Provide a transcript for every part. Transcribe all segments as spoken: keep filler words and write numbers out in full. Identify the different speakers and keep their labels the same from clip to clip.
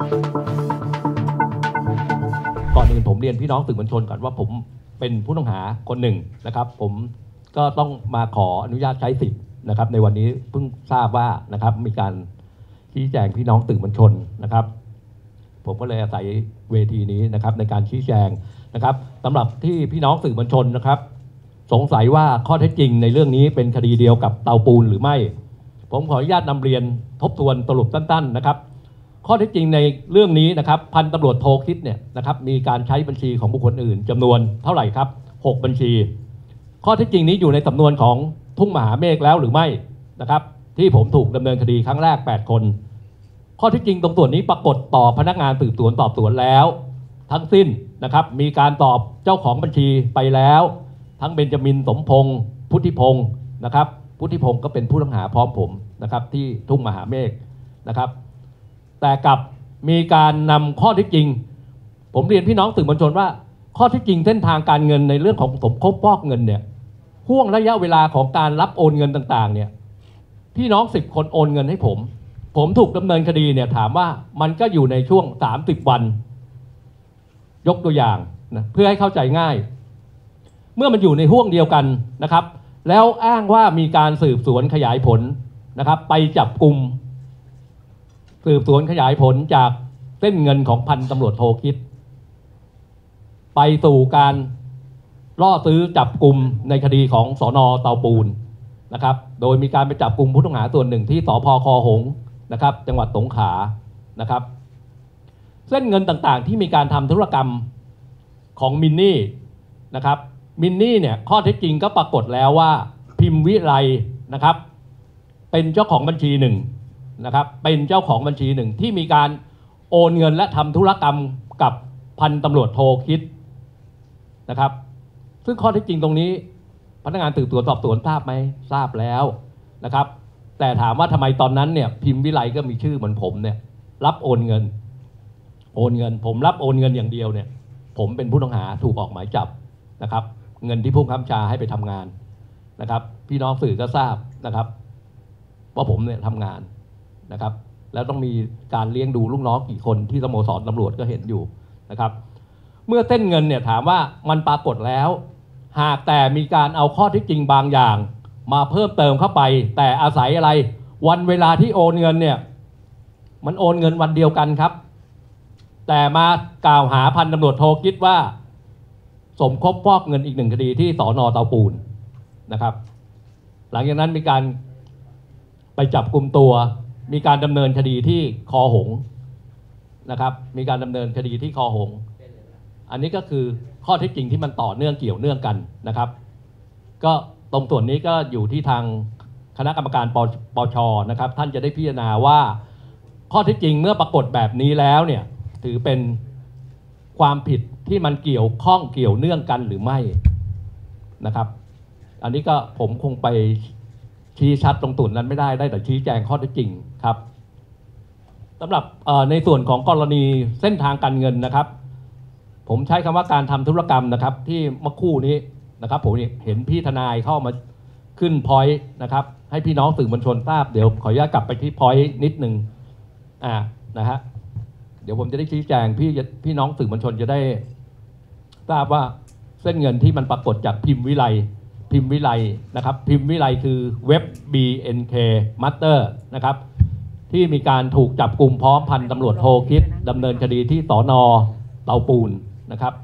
Speaker 1: ก่อนอื่นผมเรียนพี่น้องสื่อมวลชนก่อนว่าผมเป็นผู้ต้องหาคนหนึ่งนะครับผมก็ต้องมาขออนุญาตใช้สิทธิ์นะครับในวันนี้เพิ่งทราบว่านะครับมีการชี้แจงพี่น้องสื่อมวลชนนะครับผมก็เลยอาศัยเวทีนี้นะครับในการชี้แจงนะครับสำหรับที่พี่น้องสื่อมวลชนนะครับสงสัยว่าข้อเท็จจริงในเรื่องนี้เป็นคดีเดียวกับเตาปูนหรือไม่ผมขออนุญาตนำเรียนทบทวนสรุปสั้นๆนะครับข้อเท็จจริงในเรื่องนี้นะครับพันตำรวจโทคิดเนี่ยนะครับมีการใช้บัญชีของบุคคลอื่นจำนวนเท่าไหร่ครับหกบัญชีข้อเท็จจริงนี้อยู่ในสำนวนของทุ่งมหาเมฆแล้วหรือไม่นะครับที่ผมถูกดำเนินคดีครั้งแรกแปดคนข้อเท็จจริงตรงส่วนนี้ปรากฏต่อพนักงานสืบสวนสอบสวนแล้วทั้งสิ้นนะครับมีการตอบเจ้าของบัญชีไปแล้วทั้งเบนจามินสมพงษ์พุทธิพงศ์นะครับพุทธิพงศ์ก็เป็นผู้ต้องหาพร้อมผมนะครับที่ทุ่งมหาเมฆนะครับแต่กับมีการนำข้อเท็จจริงผมเรียนพี่น้องสื่อมวลชนว่าข้อเท็จจริงเส้นทางการเงินในเรื่องของสมคบฟอกเงินเนี่ยห่วงระยะเวลาของการรับโอนเงินต่างๆเนี่ยพี่น้องสิบคนโอนเงินให้ผมผมถูกดำเนินคดีเนี่ยถามว่ามันก็อยู่ในช่วงสามสิบวันยกตัวอย่างนะเพื่อให้เข้าใจง่ายเมื่อมันอยู่ในห่วงเดียวกันนะครับแล้วอ้างว่ามีการสืบสวนขยายผลนะครับไปจับกลุ่มสืบสวนขยายผลจากเส้นเงินของพันตำรวจโทคิดไปสู่การล่อซื้อจับกลุ่มในคดีของสน.เตาปูนนะครับโดยมีการไปจับกลุ่มผู้ต้องหาส่วนหนึ่งที่สภ.คอหงส์นะครับจังหวัดสงขลานะครับเส้นเงินต่างๆที่มีการทำธุรกรรมของมินนี่นะครับมินนี่เนี่ยข้อเท็จจริงก็ปรากฏแล้วว่าพิมพ์วิไลนะครับเป็นเจ้าของบัญชีหนึ่งนะครับเป็นเจ้าของบัญชีหนึ่งที่มีการโอนเงินและทำธุรกรรมกับพันตำรวจโทคิดนะครับซึ่งข้อเท็จจริงตรงนี้พนักงานสืบสวนสอบสวนทราบไหมทราบแล้วนะครับแต่ถามว่าทำไมตอนนั้นเนี่ยพิมพ์วิไลก็มีชื่อเหมือนผมเนี่ยรับโอนเงินโอนเงินผมรับโอนเงินอย่างเดียวเนี่ยผมเป็นผู้ต้องหาถูกออกหมายจับนะครับเงินที่ผู้บังคับบัญชาให้ไปทำงานนะครับพี่น้องสื่อก็ทราบนะครับว่าผมเนี่ยทำงานนะครับแล้วต้องมีการเลี้ยงดูลูกน้องกี่คนที่สโมสรตำรวจก็เห็นอยู่นะครับเมื่อเส้นเงินเนี่ยถามว่ามันปรากฏแล้วหากแต่มีการเอาข้อเท็จจริงบางอย่างมาเพิ่มเติมเข้าไปแต่อาศัยอะไรวันเวลาที่โอนเงินเนี่ยมันโอนเงินวันเดียวกันครับแต่มากล่าวหาพันตำรวจโทคิดว่าสมคบฟอกเงินอีกหนึ่งคดีที่สน.เตาปูนนะครับหลังจากนั้นมีการไปจับกลุ่มตัวมีการดำเนินคดีที่คอหงส์นะครับมีการดำเนินคดีที่คอหงส์อันนี้ก็คือข้อเท็จจริงที่มันต่อเนื่องเกี่ยวเนื่องกันนะครับก็ตรงส่วนนี้ก็อยู่ที่ทางคณะกรรมการปช.นะครับท่านจะได้พิจารณาว่าข้อเท็จจริงเมื่อปรากฏแบบนี้แล้วเนี่ยถือเป็นความผิดที่มันเกี่ยวข้องเกี่ยวเนื่องกันหรือไม่นะครับอันนี้ก็ผมคงไปชี้ชัดตรงตุ่นนั้นไม่ได้ได้แต่ชี้แจงข้อเท็จจริงครับสำหรับในส่วนของกรณีเส้นทางการเงินนะครับผมใช้คำว่าการทำธุรกรรมนะครับที่เมื่อคู่นี้นะครับผมเห็นพี่ทนายเข้ามาขึ้นพอยต์นะครับให้พี่น้องสื่อมวลชนทราบเดี๋ยวขออนุญาตกลับไปที่พอยต์นิดนึงอ่านะฮะเดี๋ยวผมจะได้ชี้แจงพี่พี่น้องสื่อมวลชนจะได้ทราบว่าเส้นเงินที่มันปรากฏจากพิมพ์วิไลพิมพ์วิไลนะครับพิมพ์วิไลคือเว็บ บี เอ็น เค Master นะครับที่มีการถูกจับกลุ่มพร้อมพันตำรวจโทคิดดำเนินคดีที่สน.เตาปูนนะครับ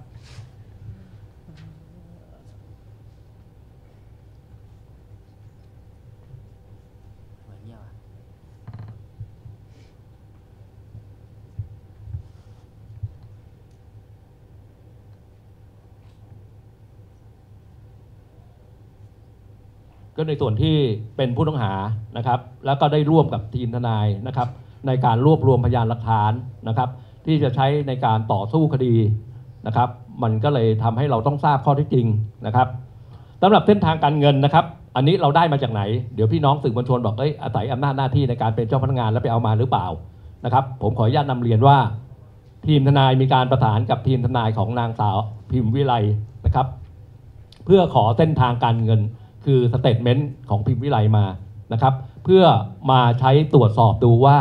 Speaker 1: ก็ในส่วนที่เป็นผู้ต้องหานะครับแล้วก็ได้ร่วมกับทีมทนายนะครับในการรวบรวมพยานหลักฐานนะครับที่จะใช้ในการต่อสู้คดีนะครับมันก็เลยทำให้เราต้องทราบข้อเท็จจริงนะครับสำหรับเส้นทางการเงินนะครับอันนี้เราได้มาจากไหนเดี๋ยวพี่น้องสื่อมวลชนบอกเอ้ยอาศัยอำนาจหน้าที่ในการเป็นเจ้าพนักงานแล้วไปเอามาหรือเปล่านะครับผมขออนุญาตนำเรียนว่าทีมทนายมีการประสานกับทีมทนายของนางสาวพิมพ์วิไลนะครับเพื่อขอเส้นทางการเงินคือสเตทเมนต์ของพิมพ์วิไลมานะครับเพื่อมาใช้ตรวจสอบดูว่า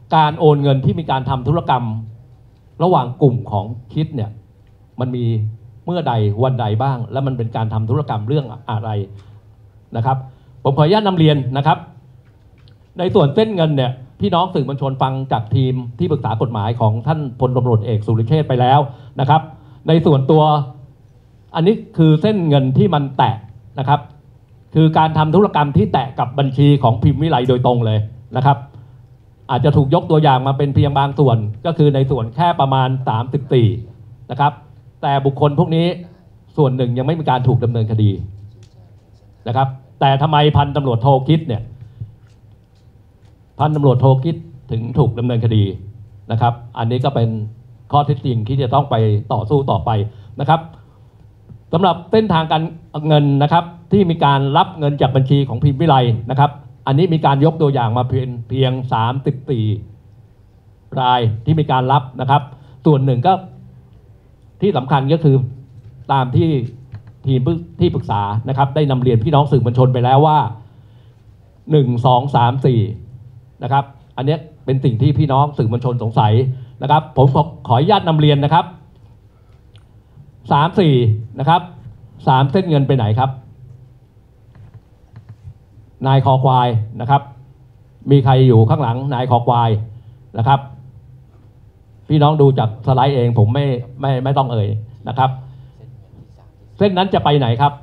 Speaker 1: การโอนเงินที่มีการทำธุรกรรมระหว่างกลุ่มของคิดเนี่ยมันมีเมื่อใดวันใดบ้าง และมันเป็นการทำธุรกรรมเรื่องอะไรนะครับผมขออนุญาตนำเรียนนะครับในส่วนเส้นเงินเนี่ยพี่น้องสื่อมวลชนฟังจากทีมที่ปรึกษากฎหมายของท่านพลตำรวจเอกสุรเชษฐ์ไปแล้วนะครับในส่วนตัวอันนี้คือเส้นเงินที่มันแตะนะครับคือการทำธุรกรรมที่แตะกับบัญชีของพิมพ์วิไลโดยตรงเลยนะครับอาจจะถูกยกตัวอย่างมาเป็นเพียงบางส่วนก็คือในส่วนแค่ประมาณสามสิบสี่นะครับแต่บุคคลพวกนี้ส่วนหนึ่งยังไม่มีการถูกดำเนินคดีนะครับแต่ทำไมพันตำรวจโทคิดเนี่ยพันตำรวจโทคิดถึงถูกดำเนินคดีนะครับอันนี้ก็เป็นข้อเท็จจริงที่จะต้องไปต่อสู้ต่อไปนะครับสำหรับเส้นทางการเงินนะครับที่มีการรับเงินจากบัญชีของพิมพ์วิไลนะครับอันนี้มีการยกตัวอย่างมาเพียงเพียงสามสิบสี่รายที่มีการรับนะครับส่วนหนึ่งก็ที่สำคัญก็คือตามที่ทีมที่ปรึกษานะครับได้นำเรียนพี่น้องสื่อมวลชนไปแล้วว่าหนึ่ง สอง สาม สี่นะครับอันนี้เป็นสิ่งที่พี่น้องสื่อมวลชนสงสัยนะครับผมขอขออนุญาตนำเรียนนะครับสาม สี่นะครับสามเส้นเงินไปไหนครับนายคอควายนะครับมีใครอยู่ข้างหลังนายคอควายนะครับพี่น้องดูจากสไลด์เองผมไม่ไม่ไม่ต้องเอ่ยนะครับเส้นนั้นจะไปไหนครับ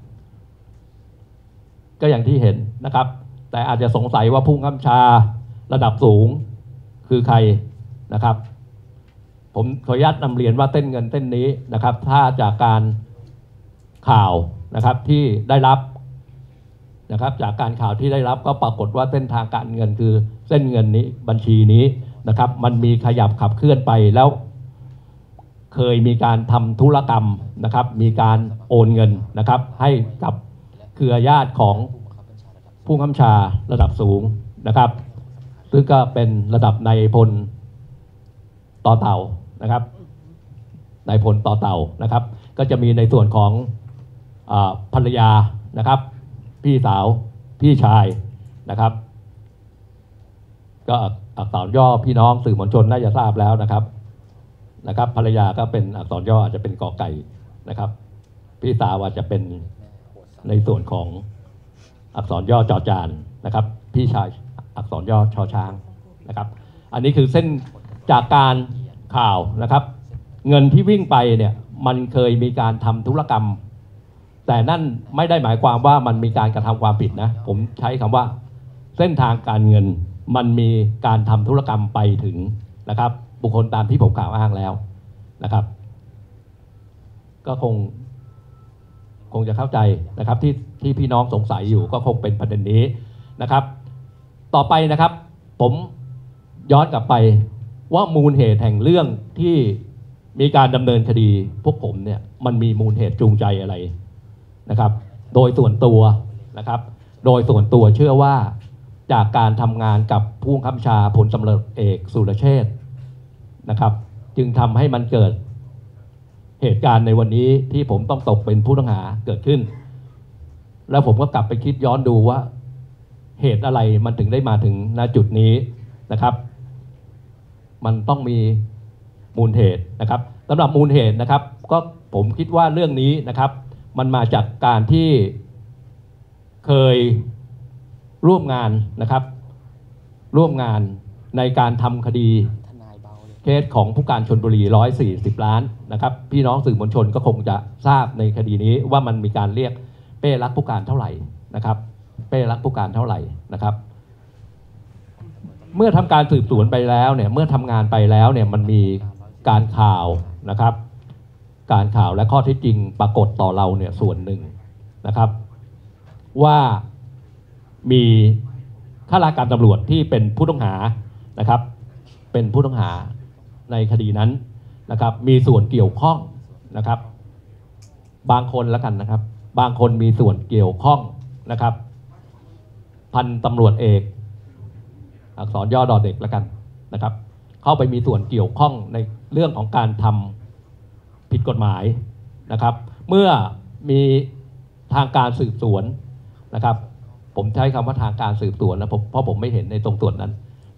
Speaker 1: ก็อย่างที่เห็นนะครับแต่อาจจะสงสัยว่าผู้บังคับบัญชาระดับสูงคือใครนะครับผมขออนุญาตนำเรียนว่าเส้นเงินเส้นนี้นะครับถ้าจากการข่าวนะครับที่ได้รับนะครับจากการข่าวที่ได้รับก็ปรากฏว่าเส้นทางการเงินคือเส้นเงินนี้บัญชีนี้นะครับมันมีขยับขับเคลื่อนไปแล้วเคยมีการทำธุรกรรมนะครับมีการโอนเงินนะครับให้กับเครือญาติของผู้บังคับบัญชาระดับสูงนะครับซึ่งก็เป็นระดับนายพลต่อเต่านะครับนายพลต่อเต่านะครับก็จะมีในส่วนของอ่าภรรยานะครับพี่สาวพี่ชายนะครับก็อักษรย่อพี่น้องสื่อมวลชนน่าจะทราบแล้วนะครับนะครับภรรยาก็เป็นอักษรย่ออาจจะเป็นกอไก่นะครับพี่สาวอาจจะเป็นในส่วนของอักษรย่อจอจานนะครับพี่ชายอักษรย่อชอช้างนะครับอันนี้คือเส้นจากการข่าวนะครับเงินที่วิ่งไปเนี่ยมันเคยมีการทำธุรกรรมแต่นั่นไม่ได้หมายความว่ามันมีการกระทำความผิดนะผมใช้คำว่าเส้นทางการเงินมันมีการทำธุรกรรมไปถึงนะครับบุคคลตามที่ผมกล่าวอ้างแล้วนะครับก็คงคงจะเข้าใจนะครับที่ที่พี่น้องสงสัยอยู่ก็คงเป็นประเด็นนี้นะครับต่อไปนะครับผมย้อนกลับไปว่ามูลเหตุแห่งเรื่องที่มีการดำเนินคดีพวกผมเนี่ยมันมีมูลเหตุจูงใจอะไรนะครับโดยส่วนตัวนะครับโดยส่วนตัวเชื่อว่าจากการทำงานกับผู้บังคับบัญชาพลตำรวจเอกสุรเชษฐ์นะครับจึงทำให้มันเกิดเหตุการณ์ในวันนี้ที่ผมต้องตกเป็นผู้ต้องหาเกิดขึ้นแล้วผมก็กลับไปคิดย้อนดูว่าเหตุอะไรมันถึงได้มาถึงณจุดนี้นะครับมันต้องมีมูลเหตุนะครับสำหรับมูลเหตุนะครับก็ผมคิดว่าเรื่องนี้นะครับมันมาจากการที่เคยร่วมงานนะครับร่วมงานในการทำคดีเคสของผู้การชลบุรีหนึ่งร้อยสี่สิบล้านนะครับพี่น้องสื่อมวลชนก็คงจะทราบในคดีนี้ว่ามันมีการเรียกเป้รักผู้การเท่าไหร่นะครับเป้รักผู้การเท่าไหร่นะครับเมื่อทำการสืบสวนไปแล้วเนี่ยเมื่อทำงานไปแล้วเนี่ยมันมีการข่าวนะครับการข่าวและข้อเท็จจริงปรากฏต่อเราเนี่ยส่วนหนึ่งนะครับว่ามีข้าราชการตำรวจที่เป็นผู้ต้องหานะครับเป็นผู้ต้องหาในคดีนั้นนะครับมีส่วนเกี่ยวข้องนะครับบางคนแล้วกันนะครับบางคนมีส่วนเกี่ยวข้องนะครับพันตำรวจเอกอักษรย่อดอเด็กแล้วกันนะครับเข้าไปมีส่วนเกี่ยวข้องในเรื่องของการทำผิดกฎหมายนะครับเมื่อมีทางการสืบสวนนะครับผมใช้คำว่าทางการสืบสวนนะผมเพราะผมไม่เห็นในตรงส่วนนั้นท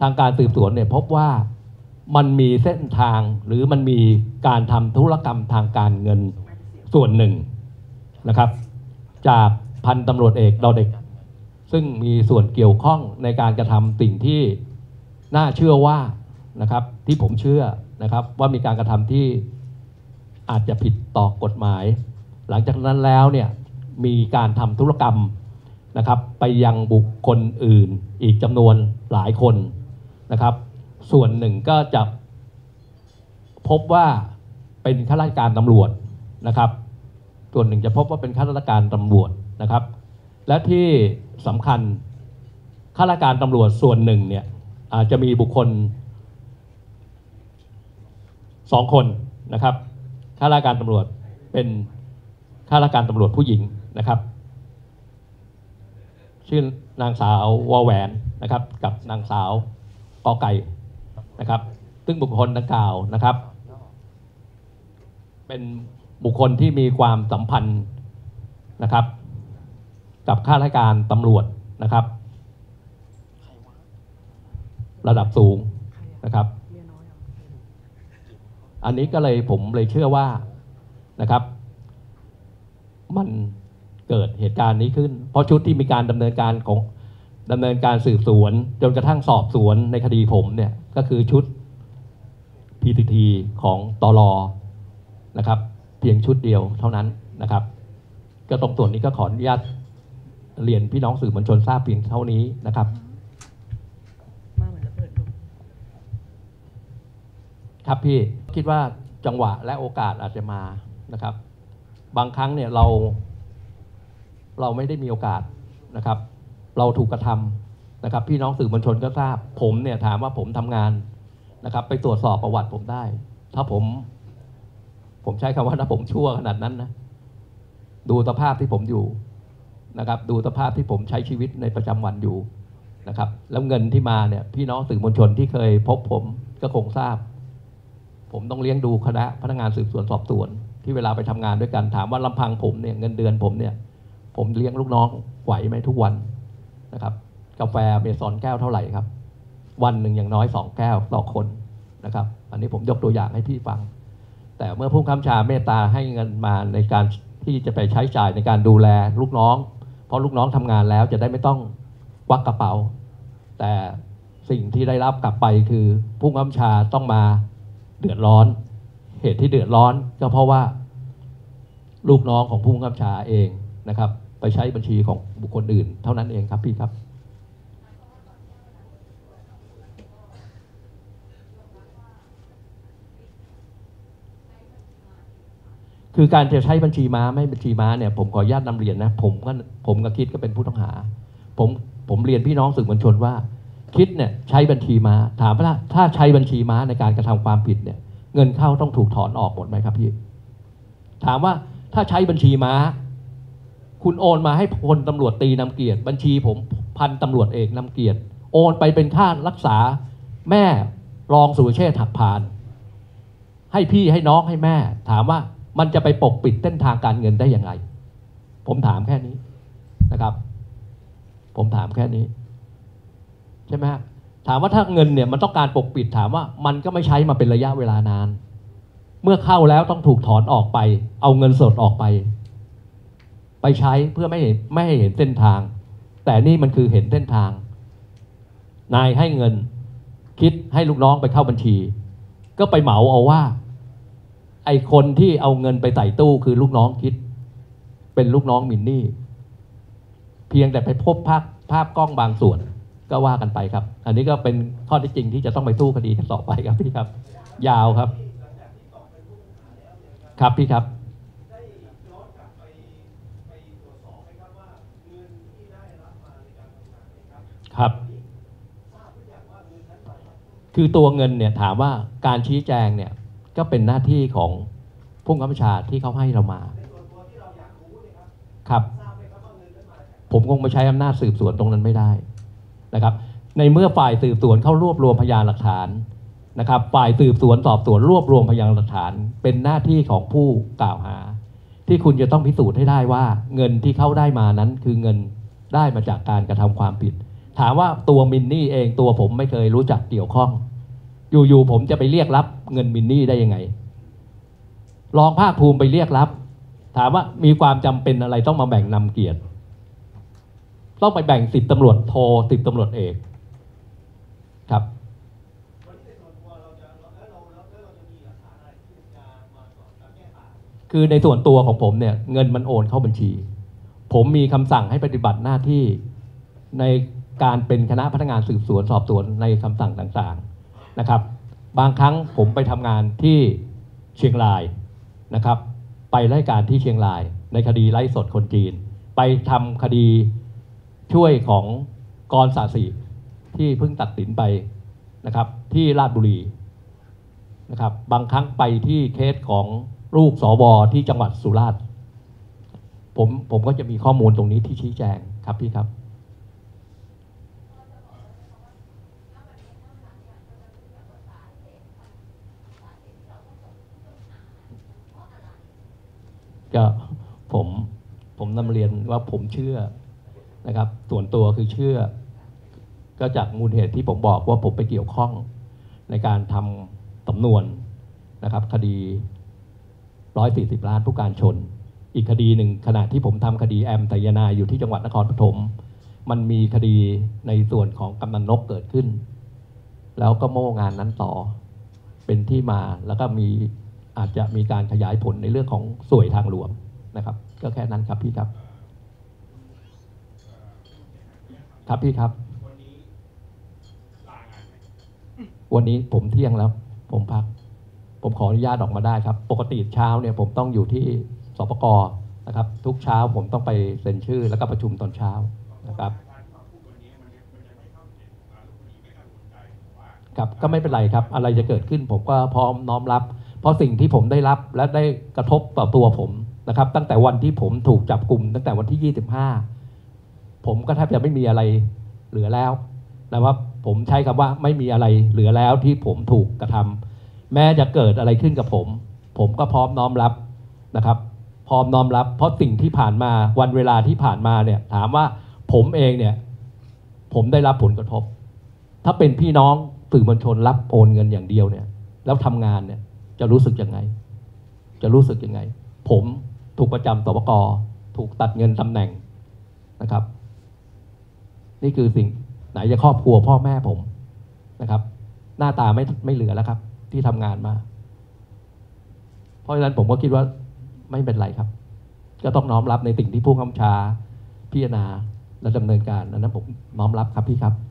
Speaker 1: ทางการสืบสวนเนี่ยพบว่ามันมีเส้นทางหรือมันมีการทำธุรกรรมทางการเงินส่วนหนึ่งนะครับจากพันตำรวจเอกดอเด็กซึ่งมีส่วนเกี่ยวข้องในการกระทำสิ่งที่น่าเชื่อว่านะครับที่ผมเชื่อนะครับว่ามีการกระทำที่อาจจะผิดต่อกฎหมายหลังจากนั้นแล้วเนี่ยมีการทำธุรกรรมนะครับไปยังบุคคลอื่นอีกจำนวนหลายคนนะครับส่วนหนึ่งก็จะพบว่าเป็นข้าราชการตำรวจนะครับส่วนหนึ่งจะพบว่าเป็นข้าราชการตำรวจนะครับและที่สำคัญข้าราชการตำรวจส่วนหนึ่งเนี่ยอาจจะมีบุคคลสองคนนะครับข้าราชการตำรวจเป็นข้าราชการตำรวจผู้หญิงนะครับชื่อนางสาววอแหวนนะครับกับนางสาวกอไก่นะครับซึ่งบุคคลดังกล่าวนะครับเป็นบุคคลที่มีความสัมพันธ์นะครับกับข้าราชการตำรวจนะครับระดับสูงนะครับอันนี้ก็เลยผมเลยเชื่อว่านะครับมันเกิดเหตุการณ์นี้ขึ้นเพราะชุดที่มีการดำเนินการของดำเนินการสืบสวนจนกระทั่งสอบสวนในคดีผมเนี่ยก็คือชุด พี ที ที ของตล.นะครับเพียงชุดเดียวเท่านั้นนะครับก็ตรงส่วนนี้ก็ขออนุญาตเรียนพี่น้องสื่อมวลชนทราบเพียงเท่านี้นะครับครับพี่คิดว่าจังหวะและโอกาสอาจจะมานะครับบางครั้งเนี่ยเราเราไม่ได้มีโอกาสนะครับเราถูกกระทำนะครับพี่น้องสื่อมวลชนก็ทราบผมเนี่ยถามว่าผมทำงานนะครับไปตรวจสอบประวัติผมได้ถ้าผมผมใช้คำว่าถ้าผมชั่วขนาดนั้นนะดูสภาพที่ผมอยู่นะครับดูสภาพที่ผมใช้ชีวิตในประจำวันอยู่นะครับแล้วเงินที่มาเนี่ยพี่น้องสื่อมวลชนที่เคยพบผมก็คงทราบผมต้องเลี้ยงดูคณะพนักงานสืบสวนสอบสวนที่เวลาไปทำงานด้วยกันถามว่าลำพังผมเนี่ยเงินเดือนผมเนี่ยผมเลี้ยงลูกน้องไหวไหมทุกวันนะครับกาแฟเมซอนแก้วเท่าไหร่ครับวันหนึ่งอย่างน้อยสองแก้วต่อคนนะครับอันนี้ผมยกตัวอย่างให้พี่ฟังแต่เมื่อผู้ค้ำชาเมตตาให้เงินมาในการที่จะไปใช้จ่ายในการดูแลลูกน้องเพราะลูกน้องทำงานแล้วจะได้ไม่ต้องควักกระเป๋าแต่สิ่งที่ได้รับกลับไปคือผู้ค้ำชาต้องมาเดือดร้อนเหตุที่เดือดร้อนก็เพราะว่าลูกน้องของผู้บังคับบัญชาเองนะครับไปใช้บัญชีของบุคคลอื่นเท่านั้นเองครับพี่ครับคือการจะใช้บัญชีม้าไม่บัญชีม้าเนี่ยผมขออนุญาตนำเรียนนะผมก็ผมกับคิดก็เป็นผู้ต้องหาผมผมเรียนพี่น้องสื่อมวลชนว่าคิดเนี่ยใช้บัญชีม้าถามว่าถ้าใช้บัญชีม้าในการกระทำความผิดเนี่ยเงินเข้าต้องถูกถอนออกหมดไหมครับพี่ถามว่าถ้าใช้บัญชีม้าคุณโอนมาให้พลตำรวจตีนำเกียรติบัญชีผมพันตำรวจเอกนำเกียรติโอนไปเป็นค่ารักษาแม่รองสุรเชษฐ์หักพานให้พี่ให้น้องให้แม่ถามว่ามันจะไปปกปิดเส้นทางการเงินได้ยังไงผมถามแค่นี้นะครับผมถามแค่นี้ใช่ไหมฮะถามว่าถ้าเงินเนี่ยมันต้องการปกปิดถามว่ามันก็ไม่ใช้มาเป็นระยะเวลานานเมื่อเข้าแล้วต้องถูกถอนออกไปเอาเงินสดออกไปไปใช้เพื่อไม่เห็นไม่ให้เห็นเส้นทางแต่นี่มันคือเห็นเส้นทางนายให้เงินคิดให้ลูกน้องไปเข้าบัญชีก็ไปเหมาเอาว่าไอ้คนที่เอาเงินไปใส่ตู้คือลูกน้องคิดเป็นลูกน้องมินนี่เพียงแต่ไปพบภาพภาพกล้องบางส่วนก็ว่ากันไปครับอันนี้ก็เป็นข้อเท็จจริงที่จะต้องไปสู้คดีกันต่อไปครับพี่ครับยาวครับครับพี่ครับครับคือตัวเงินเนี่ยถามว่าการชี้แจงเนี่ยก็เป็นหน้าที่ของผู้บังคับบัญชาที่เขาให้เรามาครับผมคงไปใช้อำนาจสืบสวนตรงนั้นไม่ได้นะครับในเมื่อฝ่ายสืบสวนเข้ารวบรวมพยานหลักฐานนะครับฝ่ายสืบสวนสอบสวนรวบรวมพยานหลักฐานเป็นหน้าที่ของผู้กล่าวหาที่คุณจะต้องพิสูจน์ให้ได้ว่าเงินที่เขาได้มานั้นคือเงินได้มาจากการกระทำความผิดถามว่าตัวมินนี่เองตัวผมไม่เคยรู้จักเกี่ยวข้องอยู่ๆผมจะไปเรียกรับเงินมินนี่ได้ยังไงรองภาคภูมิไปเรียกรับถามว่ามีความจำเป็นอะไรต้องมาแบ่งนำเกียรติต้องไปแบ่งสิบตำรวจโทสิบตำรวจเอกครับคือในส่วนตัวของผมเนี่ยเงินมันโอนเข้าบัญชีผมมีคำสั่งให้ปฏิบัติหน้าที่ในการเป็นคณะพนักงานสืบสวนสอบสวนในคำสั่งต่างๆนะครับบางครั้งผมไปทำงานที่เชียงรายนะครับไปรายการที่เชียงรายในคดีไล่สดคนจีนไปทำคดีช่วยของกรศาสิที่เพิ่งตัดสินไปนะครับที่ราชบุรีนะครับบางครั้งไปที่เคสของลูกสวที่จังหวัดสุราษฎร์ผมผมก็จะมีข้อมูลตรงนี้ที่ชี้แจงครับพี่ครับก็ผมผมนำเรียนว่าผมเชื่อนะครับส่วนตัวคือเชื่อก็จากมูลเหตุที่ผมบอกว่าผมไปเกี่ยวข้องในการทำสำนวนนะครับคดีหนึ่งร้อยสี่สิบล้านผู้การชนอีกคดีหนึ่งขณะที่ผมทำคดีแอมไซยาไนด์อยู่ที่จังหวัดนครปฐมมันมีคดีในส่วนของกำนันนกเกิดขึ้นแล้วก็โม่งานนั้นต่อเป็นที่มาแล้วก็มีอาจจะมีการขยายผลในเรื่องของสวยทางหลวงนะครับก็แค่นั้นครับพี่ครับครับพี่ครับวันนี้ผมเที่ยงแล้วผมพักผมขออนุญาตออกมาได้ครับปกติเช้าเนี่ยผมต้องอยู่ที่สปก.นะครับทุกเช้าผมต้องไปเซ็นชื่อแล้วก็ประชุมตอนเช้านะครับครับก็ไม่เป็นไรครับอะไรจะเกิดขึ้นผมก็พร้อมน้อมรับเพราะสิ่งที่ผมได้รับและได้กระทบต่อตัวผมนะครับตั้งแต่วันที่ผมถูกจับกลุ่มตั้งแต่วันที่ยี่สิบห้าผมก็แทบจะไม่มีอะไรเหลือแล้วนะครับผมใช้คำว่าไม่มีอะไรเหลือแล้วที่ผมถูกกระทำแม้จะเกิดอะไรขึ้นกับผมผมก็พร้อมน้อมรับนะครับพร้อมน้อมรับเพราะสิ่งที่ผ่านมาวันเวลาที่ผ่านมาเนี่ยถามว่าผมเองเนี่ยผมได้รับผลกระทบถ้าเป็นพี่น้องสื่อมวลชนรับโอนเงินอย่างเดียวเนี่ยแล้วทำงานเนี่ยจะรู้สึกยังไงจะรู้สึกยังไงผมถูกประจำสปก.ถูกตัดเงินตำแหน่งนะครับนี่คือสิ่งไหนจะครอบครัวพ่อแม่ผมนะครับหน้าตาไม่ไม่เหลือแล้วครับที่ทำงานมาเพราะฉะนั้นผมก็คิดว่าไม่เป็นไรครับก็ต้องน้อมรับในสิ่งที่ผู้กำกับชาพิจารณาและดำเนินการอันนั้นผมน้อมรับครับพี่ครับ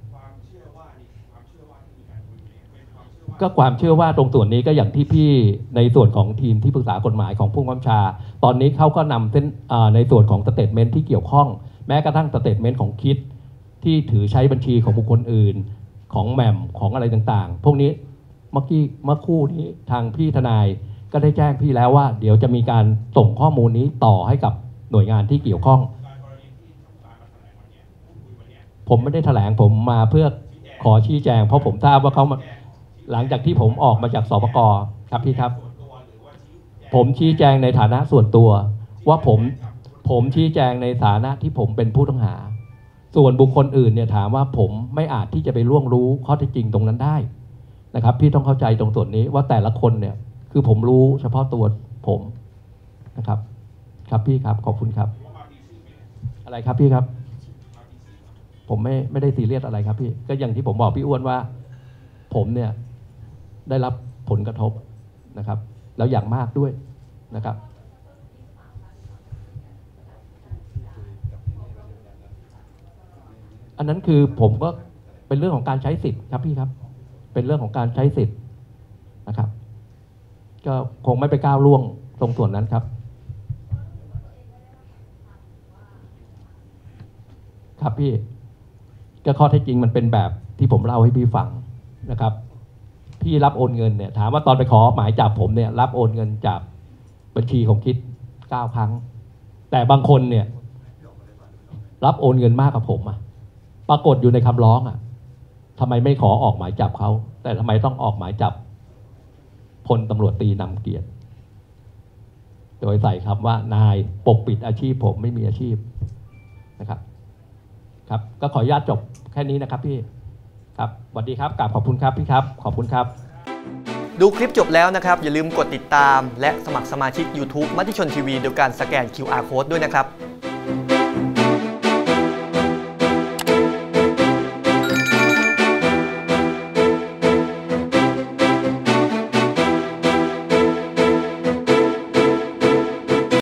Speaker 1: ก็ความเชื่อว่าตรงส่วนนี้ก็อย่างที่พี่ในส่วนของทีมที่ปรึกษากฎหมายของผู้กำกับชาตอนนี้เขาก็นำเส้นในส่วนของสเตทเมนต์ที่เกี่ยวข้องแม้กระทั่งสเตทเมนต์ของคิดที่ถือใช้บัญชีของบุคคลอื่นของแหม่มของอะไรต่างๆพวกนี้เมื่อกี้เมื่อคู่นี้ทางพี่ทนายก็ได้แจ้งพี่แล้วว่าเดี๋ยวจะมีการส่งข้อมูลนี้ต่อให้กับหน่วยงานที่เกี่ยวข้องผมไม่ได้แถลงผมมาเพื่อขอชี้แจงเพราะผมทราบว่าเขาหลังจากที่ผมออกมาจากสปก.ครับพี่ครับผมชี้แจงในฐานะส่วนตัวว่าผมผมชี้แจงในฐานะที่ผมเป็นผู้ต้องหาส่วนบุคคลอื่นเนี่ยถามว่าผมไม่อาจที่จะไปล่วงรู้ข้อเท็จจริงตรงนั้นได้นะครับพี่ต้องเข้าใจตรงส่วนนี้ว่าแต่ละคนเนี่ยคือผมรู้เฉพาะตัวผมนะครับครับพี่ครับขอบคุณครับอะไรครับพี่ครับผมไม่ไม่ได้ซีเรียสอะไรครับพี่ก็อย่างที่ผมบอกพี่อ้วนว่าผมเนี่ยได้รับผลกระทบนะครับแล้วอย่างมากด้วยนะครับอันนั้นคือผมก็เป็นเรื่องของการใช้สิทธิ์ครับพี่ครับเป็นเรื่องของการใช้สิทธิ์นะครับก็คงไม่ไปก้าวล่วงตรงส่วนนั้นครับครับพี่ก็ข้อเท็จจริงมันเป็นแบบที่ผมเล่าให้พี่ฟังนะครับพี่รับโอนเงินเนี่ยถามว่าตอนไปขอหมายจับผมเนี่ยรับโอนเงินจากบัญชีของคิดเก้าครั้งแต่บางคนเนี่ยรับโอนเงินมากกว่าผมอะปรากฏอยู่ในคำร้องอะทำไมไม่ขอออกหมายจับเขาแต่ทำไมต้องออกหมายจับพลตำรวจตรีนำเกียรติโดยใส่คำว่านายปกปิดอาชีพผมไม่มีอาชีพนะครับครับก็ขออนุญาตจบแค่นี้นะครับพี่ครับสวัสดีครับกราบขอบคุณครับพี่ครับขอบคุณครับ
Speaker 2: ดูคลิปจบแล้วนะครับอย่าลืมกดติดตามและสมัครสมาชิก YouTube มติชนทีวีโดยการสแกน คิว อาร์ Code ด้วยนะครับ